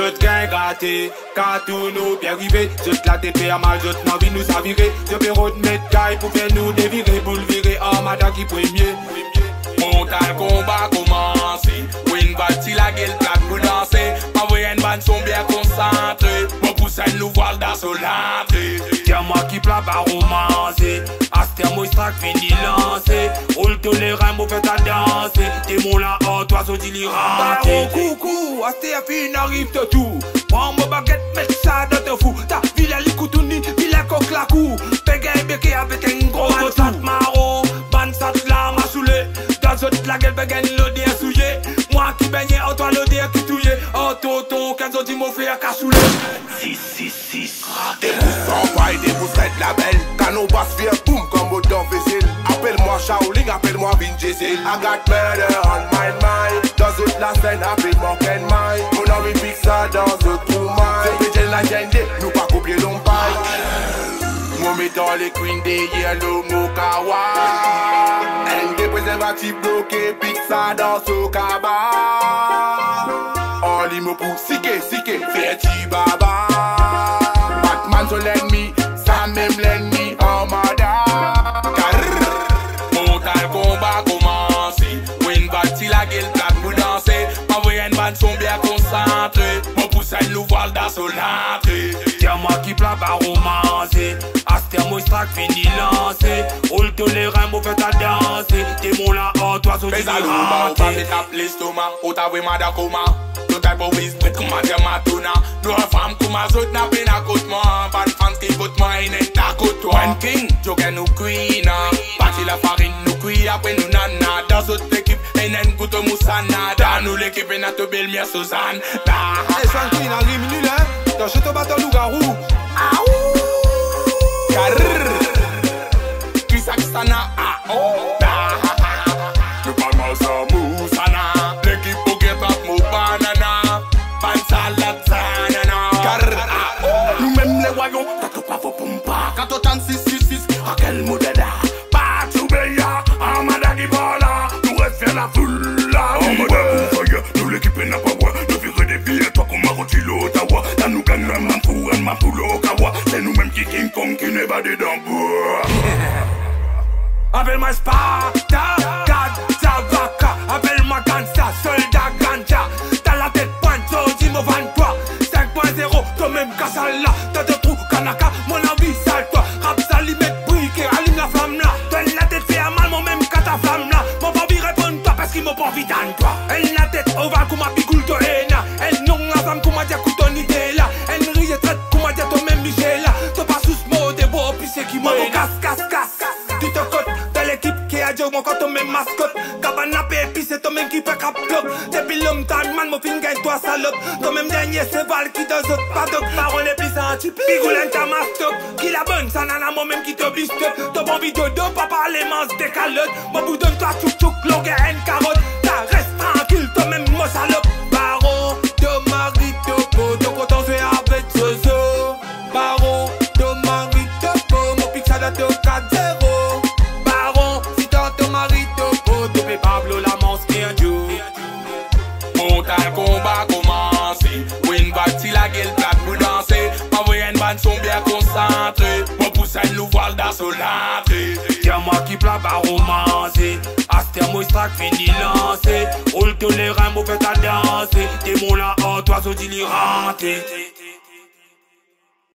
te gain gratté. Quand tout nous bien arrivé, juste la TP à mal, juste ma vie nous a viré. Je peux remettre caille pour faire nous dévirer. Pour le virer, Armada qui premier. Montal combat commencé. Win bâti la gueule plate pour danser. Ma voyenne bande sont bien concentrés. Mon poussin nous voile d'assaut l'entrée. Tiens moi qui plat pas romancé. Aster moi strac fini lancé. Roule tolérant mon fait à danser. T'es mon là oh toi so dilirant. Coucou, Aster fin arrive de tout. Prends mon baguette, mets ça dans te fou. Ta villa li koutouni, villa coq la cou. Pégay béqué avec un gros sat marron. Ban sat la m'a saoulé. Dans autres la gueule bégaine l'odé souillé. Moi qui baignais en toi l'odé qui touillé. Oh tonton, 15 dit mon frère cassoulet. 666 des pouces en paille, des pouces de la belle. Quand on passe via boum comme au dans vaisselle. Appelle-moi Shaolin, appelle-moi Vin Diesel. I got murder on my mind. Dans toute la scène, appelle-moi Ken Mai. On a mis ça dans le trou maille. C'est pété la gende, nous pas copier l'ompaille. Moi mettant les queens des yellow mokawa. Un des préservatifs bloqués, pizza dans ce cabas. On limo pour sike, fait baba. Batman sur l'ennemi, ça même l'ennemi Armada. Montal combat commencé. Win bâti la gueule plate pour danser. Ma voyenne bande sont bien concentrés. Mon poussin nous voile d'assaut l'entrée. Tiens moi qui plat pas romancé. Aster moi strac fini lancé. Roule tolérant mon fait à danser. T'es mon là oh toi so dilirant. Ou pas tape l'estomac. Ou t'as vraiment d'acoma. No type of ways prête comme à matona. No femme comme à zot n'a peine à côté moi. Pas de fans qui votent moi et n'est à côté toi. One king, joker nous queen. Parti la farine nous cuit après nous nana. Dans notre équipe, et n'a goûte moussana. Dans nous l'équipe et n'a te belle mère Suzanne. Hey, Swanky, dans 10 minutes là. Dans ce bâton loup-garou. Aouh. Carrrr. Kisakstana. Ah oh. Le palmas à moussana. L'équipe au guet-up mou banana. Pansalat zanana. Carrrr. Nous-mêmes les voyons. T'as pas vos pompas. Quand on tente 666. À quel modèle? Pas tout béa. Armada qui voilà. Nous reste faire la foule. Armada pour fire. Nous l'équipe n'a pas boire. Nous virer des billets. Toi qu'on m'a retiré l'Ottawa. Là nous gagnons un manfou. Un manfou l'Okawa. C'est nous-mêmes qui King Kong qui n'est pas dedans. Appelle-moi Sparta, Gadza Vaca. Appelle-moi Gansa, soldat Ganja. T'as la tête pointe, dis-moi 23 5.0, toi-même Kassala. T'as deux trous, Kanaka, mon envie sale toi. Rap salimette, briquet, allume la flamme là. Donne la tête, fait un mal, mon même cataflamme là. Mon papi répond-toi parce qu'il m'a pas envie d'en toi. Elle la tête ovale, comme ma bigoule to hena. Elle non la femme, comme ma dia couton idée là. Elle rit et traite, comme ma dia toi-même Michel là. T'as pas sous ce mot, des beaux, puis c'est qui m'a casse. Tu te cotes dans l'équipe qui a dit mon quand on met mascotte. Cabana pépi c'est toi même qui fait cap club. Depuis longtemps man mon finger toi salope. Toi même dernier c'est Val qui dans autres pas de parole et puis ça un type. Bigoulin ta mastoc. Qui la bonne ça nana moi même qui te biste. T'as bon vidéo de papa les manches des calottes. Mon bout donne toi tchouk tchouk longueur une carotte. T'as reste tranquille toi même moi salope. Baron de Marito. Ton content c'est avec ce Baron de Marito. Mon pic ça date au 4-0. Pablo la monsque un jour. Montal combat commencé. Win bâti la gueule plate pour danser. Ma voyenne bande sont bien concentrés. Mon poussin nous voile d'assaut l'entrée. Tiens moi qui plat pas romancé. Aster moi strac fini lancé. Roule tolérant mon fait à danser. T'es mon là oh toi so dilirant.